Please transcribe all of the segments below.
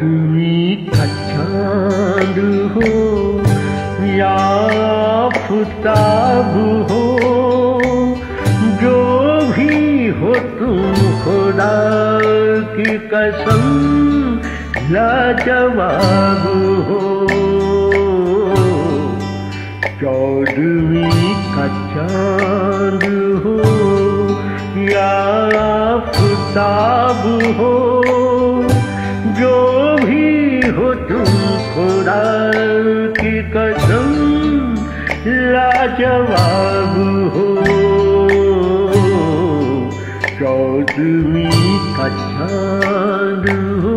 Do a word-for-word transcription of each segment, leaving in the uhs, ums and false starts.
चौदहवीं का चांद हो या आफताब हो, जो भी हो तुम खुदा की कसम लाजवाब हो। चौदहवीं का चांद हो या आफताब हो, जो भी हो तुम खुदा की कसम लाजवाब हो। चौदहवीं का चांद हो।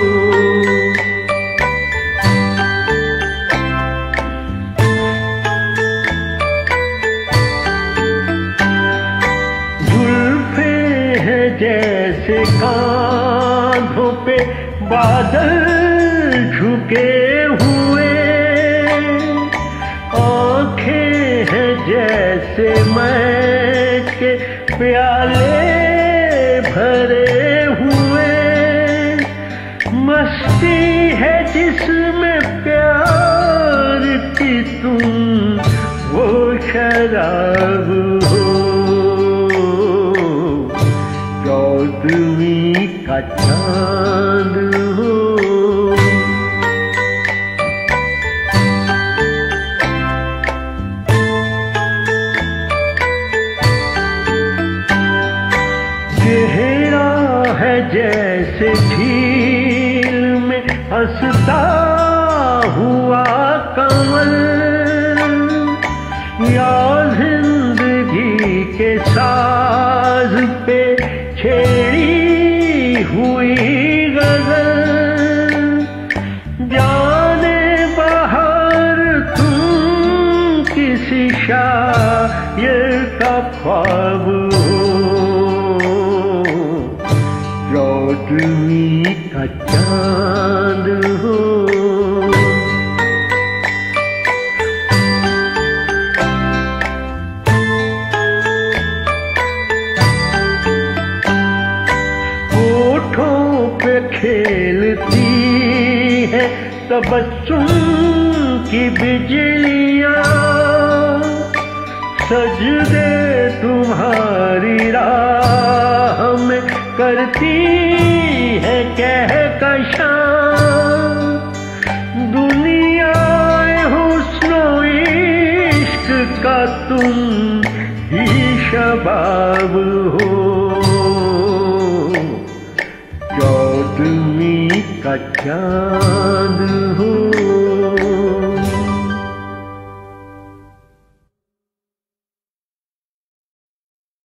जुल्फे हैं जैसे कांधों पे बादल झुके हुए, आँखें हैं जैसे मैं के प्याले भरे हुए, मस्ती है जिसमें प्यार की तुम वो शराब हो। चौदहवीं का चांद हो। चेहरा है जैसे झील में हंसता हुआ कमल, या जिंदगी के साज पे छेड़ी हुई गजल। जाने बाहर तुम किसी शायर का ख्वाब हो। चौदहवीं का चांद हो। होठों पे खेलती है तबस्सुम की बिजलियां, सजदे तुम्हारी राह में करती है कहकशां। दुनिया हुस्न इश्क का तुम ही शबाब हो। चौदहवीं का चांद हो।